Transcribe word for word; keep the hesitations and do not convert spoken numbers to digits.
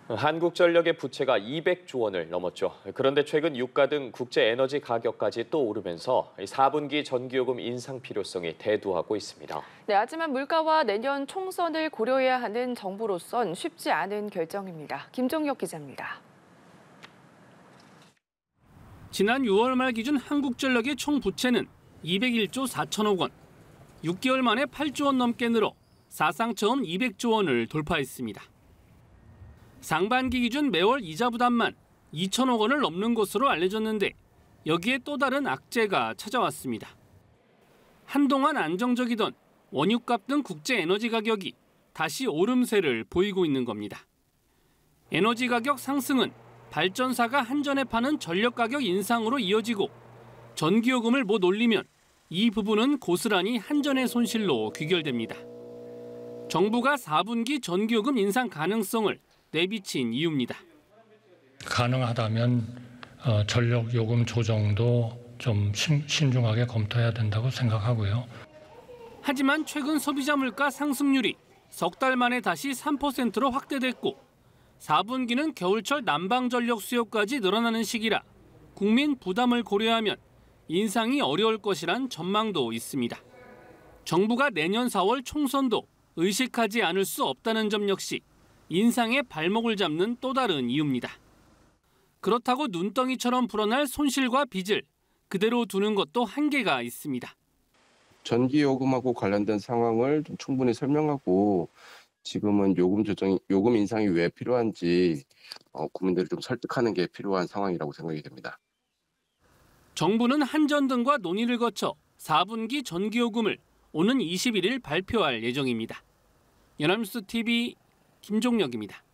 한국전력의 부채가 이백조 원을 넘었죠. 그런데 최근 유가 등 국제 에너지 가격까지 또 오르면서 사 분기 전기요금 인상 필요성이 대두하고 있습니다. 네, 하지만 물가와 내년 총선을 고려해야 하는 정부로선 쉽지 않은 결정입니다. 김종혁 기자입니다. 지난 유월 말 기준 한국전력의 총 부채는 이백일조 사천억 원. 육 개월 만에 팔조 원 넘게 늘어 사상 처음 이백조 원을 돌파했습니다. 상반기 기준 매월 이자 부담만 이천억 원을 넘는 것으로 알려졌는데 여기에 또 다른 악재가 찾아왔습니다. 한동안 안정적이던 원유값 등 국제 에너지 가격이 다시 오름세를 보이고 있는 겁니다. 에너지 가격 상승은 발전사가 한전에 파는 전력 가격 인상으로 이어지고 전기요금을 못 올리면 이 부분은 고스란히 한전의 손실로 귀결됩니다. 정부가 사 분기 전기요금 인상 가능성을 내비친 이유입니다. 가능하다면 어, 전력 요금 조정도 좀 신, 신중하게 검토해야 된다고 생각하고요. 하지만 최근 소비자 물가 상승률이 석 달 만에 다시 삼 퍼센트로 확대됐고 사 분기는 겨울철 난방 전력 수요까지 늘어나는 시기라 국민 부담을 고려하면 인상이 어려울 것이란 전망도 있습니다. 정부가 내년 사월 총선도 의식하지 않을 수 없다는 점 역시 인상에 발목을 잡는 또 다른 이유입니다. 그렇다고 눈덩이처럼 불어날 손실과 빚을 그대로 두는 것도 한계가 있습니다. 전기요금하고 관련된 상황을 좀 충분히 설명하고 지금은 요금 조정, 요금 인상이 왜 필요한지 어, 국민들을 좀 설득하는 게 필요한 상황이라고 생각이 됩니다. 정부는 한전 등과 논의를 거쳐 사 분기 전기요금을 오는 이십일 일 발표할 예정입니다. 연합뉴스 티비 김종혁입니다.